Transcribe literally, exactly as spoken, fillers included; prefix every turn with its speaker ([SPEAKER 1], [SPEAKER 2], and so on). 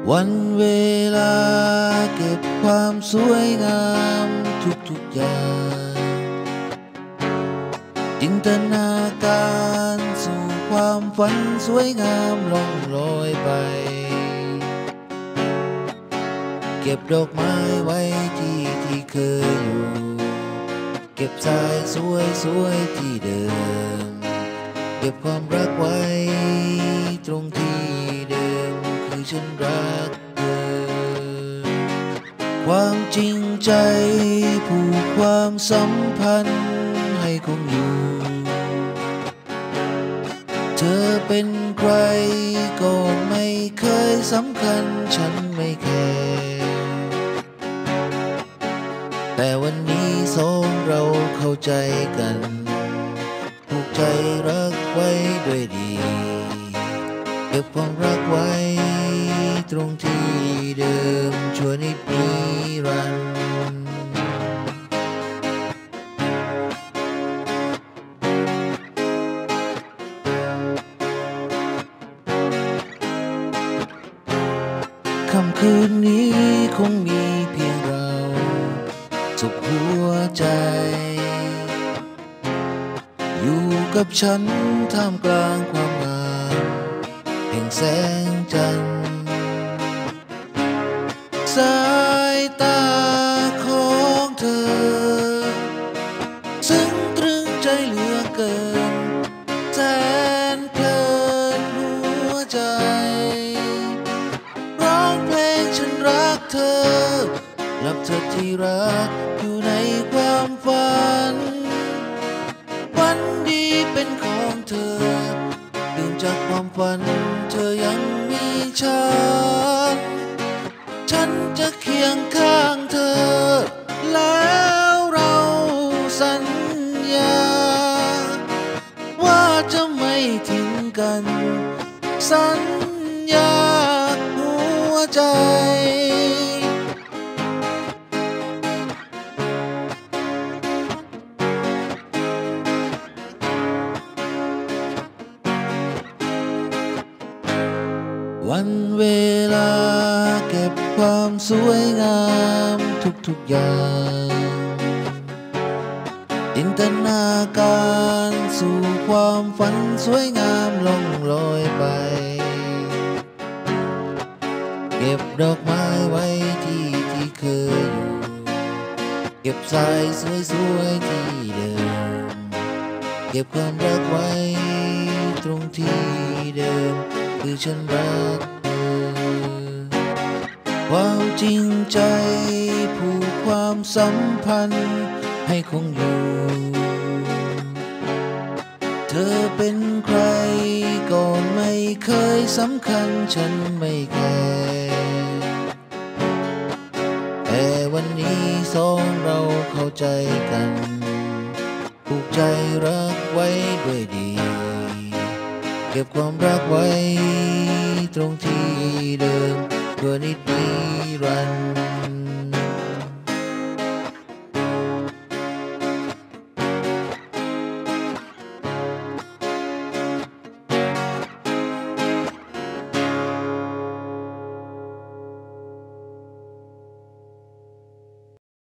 [SPEAKER 1] วันเวลาเก็บความสวยงามทุกๆอย่างจินตนาการสู่ความฝันสวยงามล่องลอยไปเก็บดอกไม้ไว้ที่ที่เคยอยู่เก็บสายสวยสวยที่เดิมเก็บความรักไว้ตรงที่เดิมคือฉันรักเธอความจริงใจผูกความสัมพันธ์ให้คงอยู่เธอเป็นใครก็ไม่เคยสำคัญฉันไม่แคร์แต่วันนี้สองเราเข้าใจกันผูกใจรักไว้ด้วยดีเก็บความรักไว้ตรงที่เดิมชั่วนิดนิรันดร์ค่ำคืนนี้คงมีเพียงเราสุขหัวใจอยู่กับฉันท่ามกลางความงามแห่งแสงจันทร์สายตาของเธอซึ้งตรึงใจเหลือเกินแสนเพลินหัวใจร้องเพลงฉันรักเธอหลับเธอที่รักอยู่ในความฝันวันดีเป็นของเธอตื่นจากความฝันเธอยังมีฉันฉันจะเคียงข้างเธอแล้วเราสัญญาว่าจะไม่ทิ้งกันสัญญาหัวใจวันเวลาเก็บความสวยงามทุกๆอย่างจินตนาการสู่ความฝันสวยงามล่องลอยไปเก็บดอกไม้ไว้ที่ที่เคยอยู่เก็บสายสวยๆที่เดิมเก็บความรักไว้ตรงที่เดิมคือฉันรักเธอความจริงใจผูกความสัมพันธ์ให้คงอยู่เธอเป็นใครก่อนไม่เคยสำคัญฉันไม่แคร์แต่วันนี้สองเราเข้าใจกันผูกใจรักไว้ด้วยดีเก็บความรักไว้ตรงที่เดิมเพื่อนิดนิรันดร์